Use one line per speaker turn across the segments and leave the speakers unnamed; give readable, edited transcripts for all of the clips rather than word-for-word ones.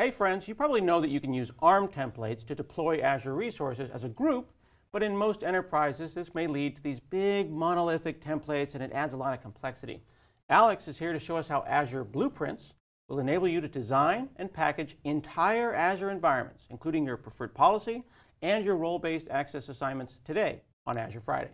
Hey friends, you probably know that you can use ARM templates to deploy Azure resources as a group, but in most enterprises this may lead to these big monolithic templates and it adds a lot of complexity. Alex is here to show us how Azure Blueprints will enable you to design and package entire Azure environments, including your preferred policy and your role-based access assignments today on Azure Friday.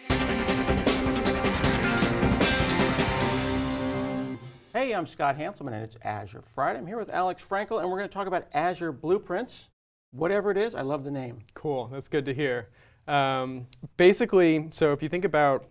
Hey, I'm Scott Hanselman and it's Azure Friday. I'm here with Alex Frankel and we're going to talk about Azure Blueprints. Whatever it is, I love the name.
Cool, that's good to hear. Basically, so if you think about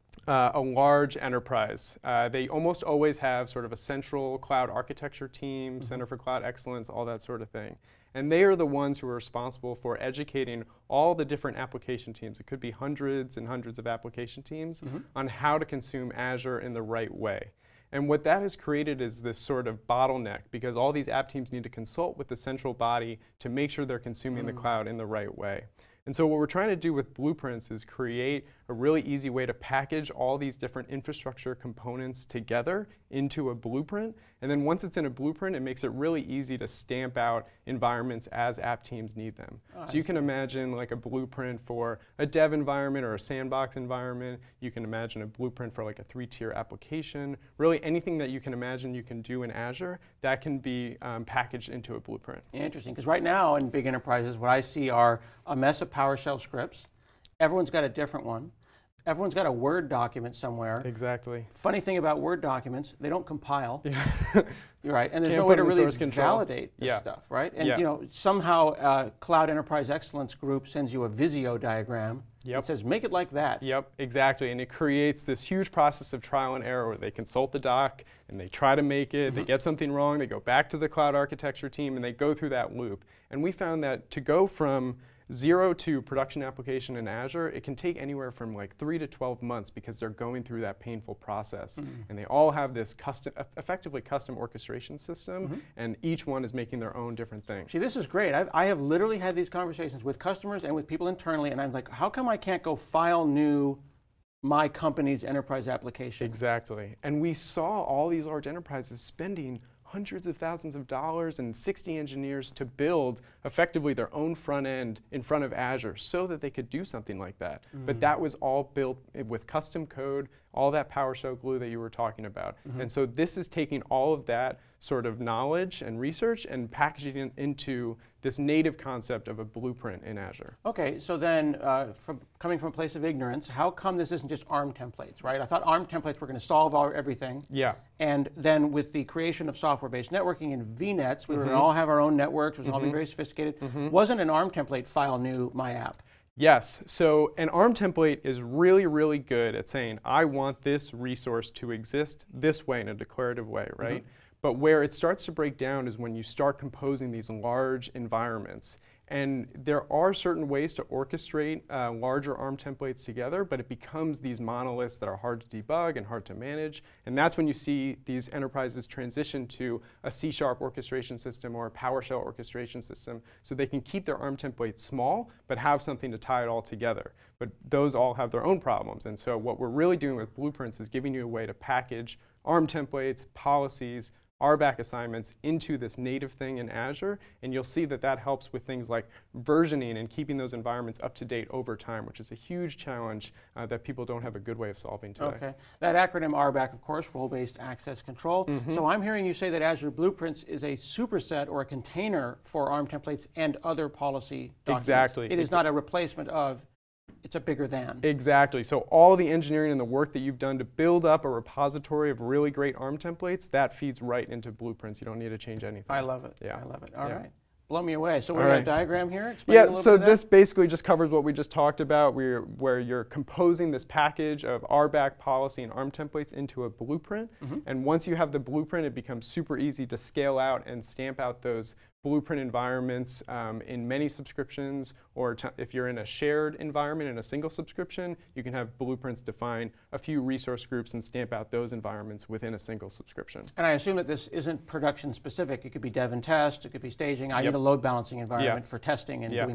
a large enterprise, they almost always have sort of a central cloud architecture team, Center for Cloud Excellence, all that sort of thing. And they are the ones who are responsible for educating all the different application teams. It could be hundreds and hundreds of application teams on how to consume Azure in the right way. And what that has created is this sort of bottleneck, because all these app teams need to consult with the central body to make sure they're consuming the cloud in the right way. And so what we're trying to do with Blueprints is create a really easy way to package all these different infrastructure components together into a blueprint. And then once it's in a blueprint, it makes it really easy to stamp out environments as app teams need them. So you can imagine like a blueprint for a dev environment or a sandbox environment. You can imagine a blueprint for like a 3-tier application. Really anything that you can imagine you can do in Azure, that can be packaged into a blueprint.
Interesting, because right now in big enterprises, what I see are a mess of PowerShell scripts. Everyone's got a different one. Everyone's got a Word document somewhere.
Exactly.
Funny thing about Word documents, they don't compile.
Yeah.
You're right, and there's
Can't
no way to
put
really
source control.
validate this stuff, right? And
Yeah.
you know, somehow Cloud Enterprise Excellence Group sends you a Visio diagram and says, make it like that.
Yep, exactly, and it creates this huge process of trial and error where they consult the doc and they try to make it, they get something wrong, they go back to the cloud architecture team and they go through that loop. And we found that to go from 0 to production application in Azure, it can take anywhere from like 3 to 12 months because they're going through that painful process. And they all have this effectively custom orchestration system, and each one is making their own different thing.
See, this is great. I have literally had these conversations with customers and with people internally, and I'm like, how come I can't go file new my company's enterprise application?
Exactly. And we saw all these large enterprises spending hundreds of thousands of dollars and 60 engineers to build effectively their own front end in front of Azure so that they could do something like that. But that was all built with custom code, all that PowerShell glue that you were talking about. And so this is taking all of that sort of knowledge and research and packaging it into this native concept of a blueprint in Azure.
Okay, so then coming from a place of ignorance, how come this isn't just ARM templates, right? I thought ARM templates were going to solve everything.
Yeah.
And then with the creation of software-based networking and VNets, we were going to all have our own networks, it was all be very sophisticated. Wasn't an ARM template file new my app?
Yes, so an ARM template is really, really good at saying, I want this resource to exist this way in a declarative way, right? But where it starts to break down is when you start composing these large environments. And there are certain ways to orchestrate larger ARM templates together, but it becomes these monoliths that are hard to debug and hard to manage. And that's when you see these enterprises transition to a C# orchestration system or a PowerShell orchestration system, so they can keep their ARM templates small, but have something to tie it all together. But those all have their own problems. And so what we're really doing with Blueprints is giving you a way to package ARM templates, policies, RBAC assignments into this native thing in Azure, and you'll see that that helps with things like versioning and keeping those environments up to date over time, which is a huge challenge that people don't have a good way of solving today.
Okay, that acronym RBAC, of course, role-based access control. So I'm hearing you say that Azure Blueprints is a superset or a container for ARM templates and other policy documents.
Exactly.
It is not a replacement of, it's a bigger than.
Exactly. So all the engineering and the work that you've done to build up a repository of really great ARM templates, that feeds right into Blueprints. You don't need to change anything.
I love it.
Yeah.
I love it. All right. Blow me away. So we're
All
in
right.
a diagram here? Explain a little
So
bit of that?
this basically just covers what we just talked about, where you're composing this package of RBAC policy and ARM templates into a blueprint. And once you have the blueprint, it becomes super easy to scale out and stamp out those blueprint environments in many subscriptions, or if you're in a shared environment in a single subscription, you can have Blueprints define a few resource groups and stamp out those environments within a single subscription.
And I assume that this isn't production specific. It could be dev and test, it could be staging. I need a load balancing environment for testing and doing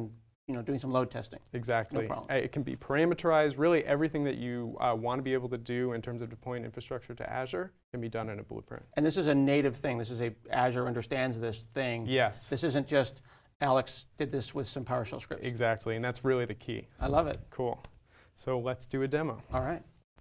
doing some load testing.
Exactly.
No problem.
It can be parameterized. Really, everything that you want to be able to do in terms of deploying infrastructure to Azure can be done in a blueprint.
And this is a native thing. This is Azure understands this thing.
Yes.
This isn't just Alex did this with some PowerShell scripts.
Exactly, and that's really the key.
I love it.
Cool. So let's do a demo.
All right.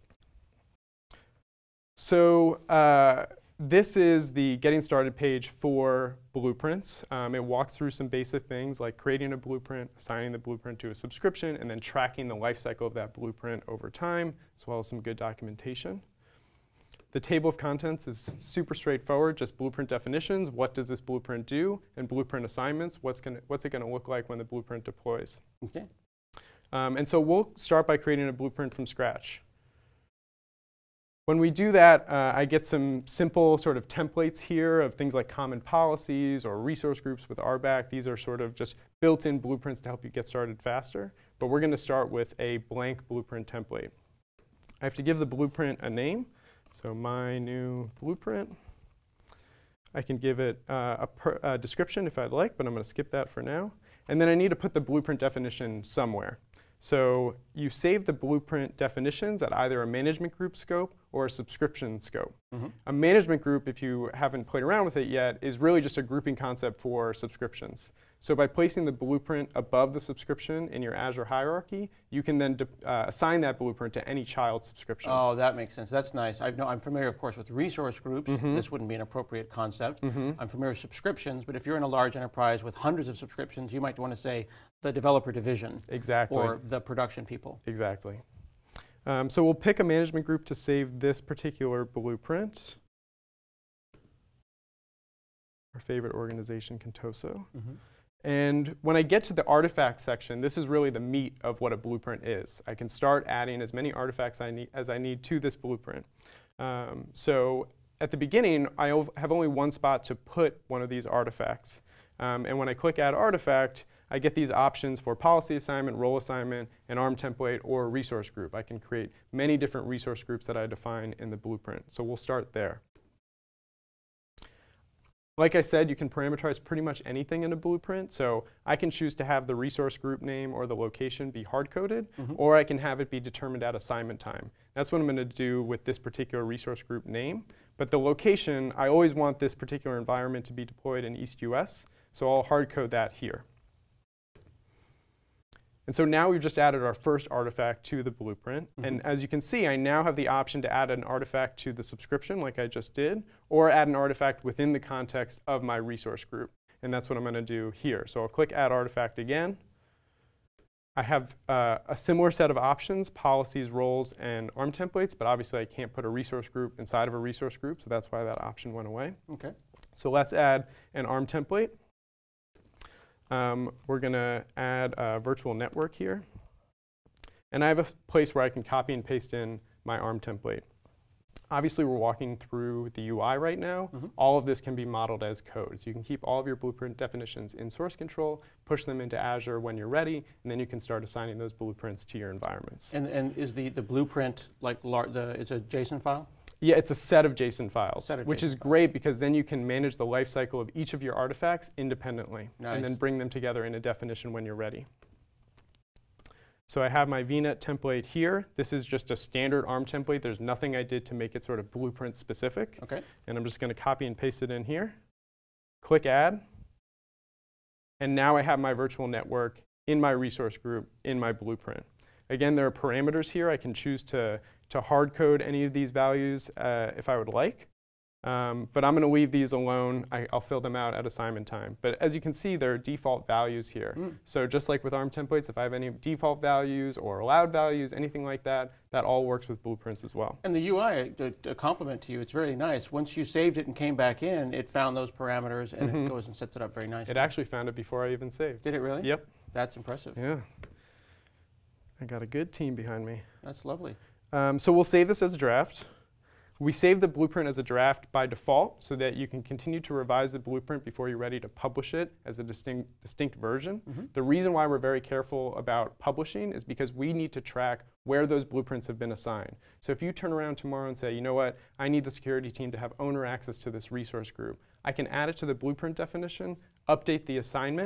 So this is the Getting Started page for Blueprints. It walks through some basic things like creating a blueprint, assigning the blueprint to a subscription, and then tracking the life cycle of that blueprint over time, as well as some good documentation. The table of contents is super straightforward, just blueprint definitions, what does this blueprint do, and blueprint assignments, what's it going to look like when the blueprint deploys.
Okay.
And so we'll start by creating a blueprint from scratch. When we do that, I get some simple sort of templates here of things like common policies or resource groups with RBAC. These are sort of just built-in blueprints to help you get started faster. But we're going to start with a blank blueprint template. I have to give the blueprint a name. So my new blueprint. I can give it a description if I'd like, but I'm going to skip that for now. And then I need to put the blueprint definition somewhere. So you save the blueprint definitions at either a management group scope or a subscription scope.
Mm-hmm.
A management group, if you haven't played around with it yet, is really just a grouping concept for subscriptions. So by placing the blueprint above the subscription in your Azure hierarchy, you can then assign that blueprint to any child subscription.
Oh, that makes sense. That's nice. I'm familiar, of course, with resource groups.
Mm-hmm.
This wouldn't be an appropriate concept.
Mm-hmm.
I'm familiar with subscriptions, but if you're in a large enterprise with hundreds of subscriptions, you might want to say the developer division.
Exactly.
Or the production people.
Exactly. So we'll pick a management group to save this particular blueprint. Our favorite organization, Contoso.
Mm-hmm.
And when I get to the artifact section, this is really the meat of what a blueprint is. I can start adding as many artifacts as I need to this blueprint. So at the beginning, I have only one spot to put one of these artifacts. And when I click Add Artifact, I get these options for policy assignment, role assignment, an ARM template, or a resource group. I can create many different resource groups that I define in the blueprint. So we'll start there. Like I said, you can parameterize pretty much anything in a blueprint. So I can choose to have the resource group name or the location be hard-coded,
mm-hmm.
or I can have it be determined at assignment time. That's what I'm going to do with this particular resource group name. But the location, I always want this particular environment to be deployed in East US, so I'll hard-code that here. And so now we've just added our first artifact to the blueprint. Mm-hmm. And as you can see, I now have the option to add an artifact to the subscription like I just did, or add an artifact within the context of my resource group. And that's what I'm going to do here. So I'll click Add Artifact again. I have a similar set of options, policies, roles, and ARM templates, but obviously I can't put a resource group inside of a resource group, so that's why that option went away.
Okay.
So let's add an ARM template. We're going to add a virtual network here. And I have a place where I can copy and paste in my ARM template. Obviously, we're walking through the UI right now.
Mm-hmm.
All of this can be modeled as code. So you can keep all of your blueprint definitions in source control, push them into Azure when you're ready, and then you can start assigning those blueprints to your environments.
And is the blueprint like it's a JSON file?
Yeah, it's a set of JSON files, which is
JSON
great because then you can manage the life cycle of each of your artifacts independently.
Nice.
And then bring them together in a definition when you're ready. So I have my VNet template here. This is just a standard ARM template. There's nothing I did to make it sort of blueprint specific.
Okay.
And I'm just going to copy and paste it in here. Click Add. And now I have my virtual network in my resource group in my blueprint. Again, there are parameters here. I can choose to hard code any of these values if I would like. But I'm going to leave these alone. I'll fill them out at assignment time. But as you can see, there are default values here. So just like with ARM templates, if I have any default values or allowed values, anything like that, that all works with blueprints as well.
And the UI, a compliment to you, it's very nice. Once you saved it and came back in, it found those parameters and it goes and sets it up very nicely.
It actually found it before I even saved.
Did it really?
Yep.
That's impressive.
Yeah. I got a good team behind me.
That's lovely.
So we'll save this as a draft. We save the blueprint as a draft by default so that you can continue to revise the blueprint before you're ready to publish it as a distinct version. The reason why we're very careful about publishing is because we need to track where those blueprints have been assigned. So if you turn around tomorrow and say, you know what, I need the security team to have owner access to this resource group, I can add it to the blueprint definition, update the assignment,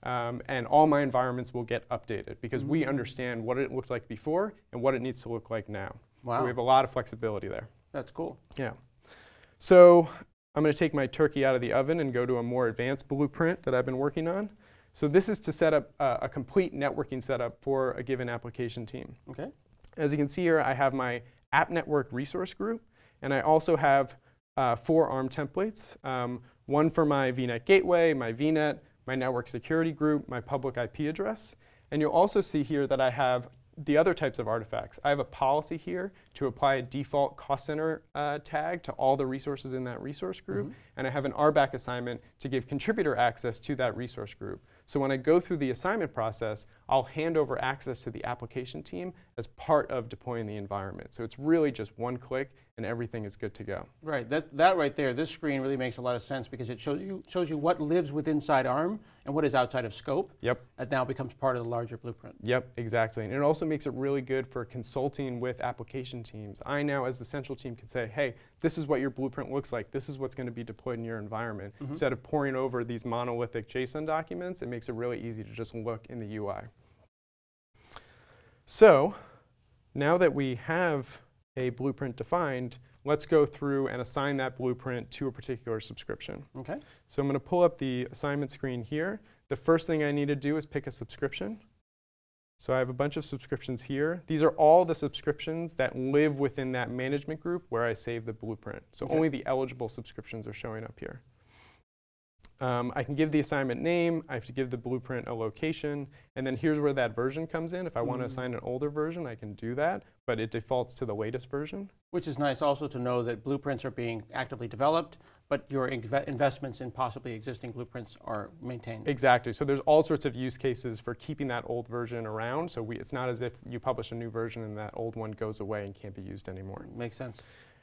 and all my environments will get updated because we understand what it looked like before and what it needs to look like now.
Wow.
So we have a lot of flexibility there.
That's cool.
Yeah. So I'm going to take my turkey out of the oven and go to a more advanced blueprint that I've been working on. So this is to set up a complete networking setup for a given application team.
Okay.
As you can see here, I have my app network resource group, and I also have 4 ARM templates. One for my VNet gateway, my VNet, my network security group, my public IP address. And you'll also see here that I have the other types of artifacts. I have a policy here to apply a default cost center tag to all the resources in that resource group. And I have an RBAC assignment to give contributor access to that resource group. So when I go through the assignment process, I'll hand over access to the application team as part of deploying the environment. So it's really just one click and everything is good to go.
Right, that right there, this screen really makes a lot of sense because it shows you what lives within inside ARM and what is outside of scope.
Yep.
That now becomes part of the larger blueprint.
Yep, exactly. And it also makes it really good for consulting with application teams. I now, as the central team, can say, hey, this is what your blueprint looks like. This is what's going to be deployed in your environment. Instead of poring over these monolithic JSON documents, it makes it really easy to just look in the UI. So now that we have a blueprint defined, let's go through and assign that blueprint to a particular subscription.
Okay.
So I'm going to pull up the assignment screen here. The first thing I need to do is pick a subscription. So I have a bunch of subscriptions here. These are all the subscriptions that live within that management group where I save the blueprint. So only the eligible subscriptions are showing up here. I can give the assignment name, I have to give the blueprint a location, and then here's where that version comes in. If I want to assign an older version, I can do that, but it defaults to the latest version.
Which is nice also to know that blueprints are being actively developed, but your investments in possibly existing blueprints are maintained.
Exactly. So there's all sorts of use cases for keeping that old version around. So it's not as if you publish a new version and that old one goes away and can't be used anymore.
Makes sense.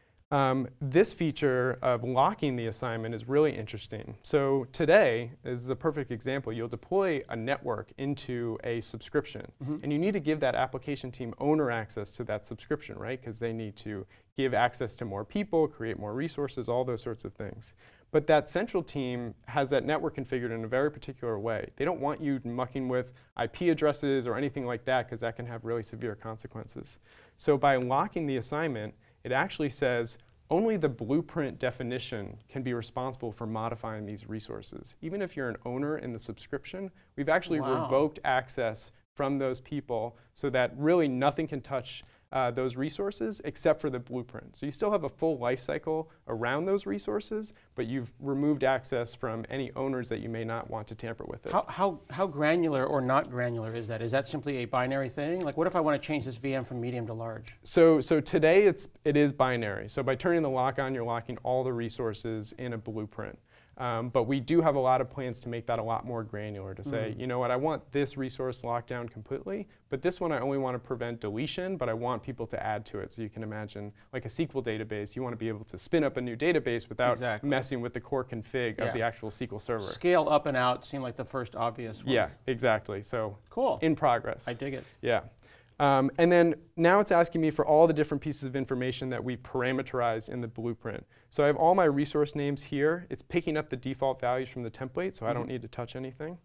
This feature of locking the assignment is really interesting. So today is a perfect example. You'll deploy a network into a subscription, and you need to give that application team owner access to that subscription, right? Because they need to give access to more people, create more resources, all those sorts of things. But that central team has that network configured in a very particular way. They don't want you mucking with IP addresses or anything like that, because that can have really severe consequences. So by locking the assignment, it actually says only the blueprint definition can be responsible for modifying these resources. Even if you're an owner in the subscription, we've actually revoked access from those people so that really nothing can touch those resources except for the blueprint. So you still have a full life cycle around those resources, but you've removed access from any owners that you may not want to tamper with it.
How granular or not granular is that? Is that simply a binary thing? Like what if I want to change this VM from medium to large?
So today it is binary. So by turning the lock on, you're locking all the resources in a blueprint. But we do have a lot of plans to make that a lot more granular, to say, you know what, I want this resource locked down completely, but this one I only want to prevent deletion, but I want people to add to it. So you can imagine like a SQL database, you want to be able to spin up a new database without messing with the core config of the actual SQL server.
Scale up and out seem like the first obvious ones.
Yeah, exactly. So
cool.
In progress.
I dig it.
Yeah. And then now it's asking me for all the different pieces of information that we parameterized in the blueprint. So I have all my resource names here. It's picking up the default values from the template, so I don't need to touch anything.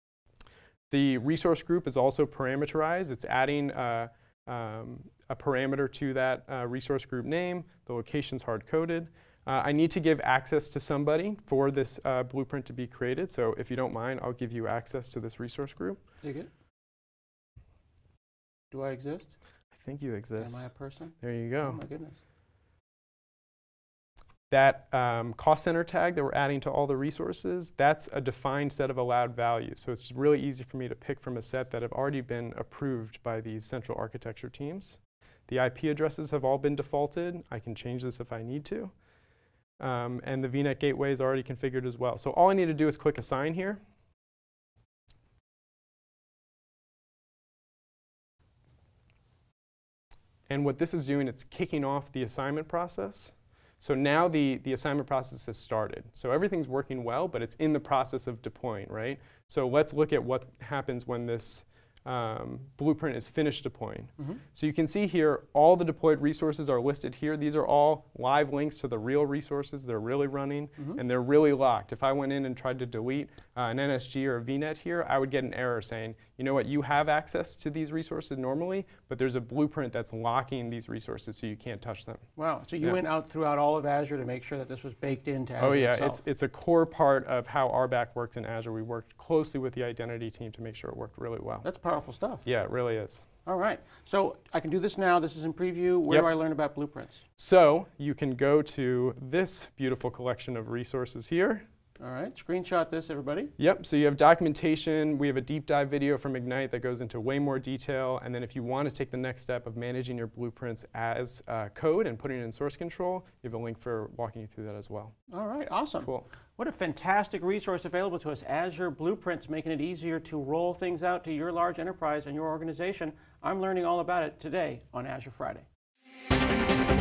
The resource group is also parameterized. It's adding a parameter to that resource group name. The location's hard-coded. I need to give access to somebody for this blueprint to be created. So if you don't mind, I'll give you access to this resource group.
Dig it. Do I exist?
I think you exist.
Am I a person?
There you go.
Oh my goodness.
That cost center tag that we're adding to all the resources, that's a defined set of allowed values. So it's really easy for me to pick from a set that have already been approved by these central architecture teams. The IP addresses have all been defaulted. I can change this if I need to. And the VNet gateway is already configured as well. So all I need to do is click assign here. And what this is doing, it's kicking off the assignment process. So now the assignment process has started. So everything's working well, but it's in the process of deploying, right? So let's look at what happens when this Blueprint is finished deploying. So you can see here all the deployed resources are listed here. These are all live links to the real resources. They're really running and they're really locked. If I went in and tried to delete an NSG or a VNet here, I would get an error saying, you know what, you have access to these resources normally, but there's a blueprint that's locking these resources so you can't touch them.
Wow, so you went out throughout all of Azure to make sure that this was baked into Azure itself.
It's a core part of how RBAC works in Azure. We worked closely with the identity team to make sure it worked really well.
That's powerful stuff.
Yeah, it really is.
All right, so I can do this now. This is in preview. Where do I learn about blueprints?
So you can go to this beautiful collection of resources here.
All right, screenshot this, everybody.
Yep, so you have documentation. We have a deep dive video from Ignite that goes into way more detail. And then if you want to take the next step of managing your blueprints as code and putting it in source control, you have a link for walking you through that as well.
All right, awesome.
Cool.
What a fantastic resource available to us. Azure Blueprints, making it easier to roll things out to your large enterprise and your organization. I'm learning all about it today on Azure Friday.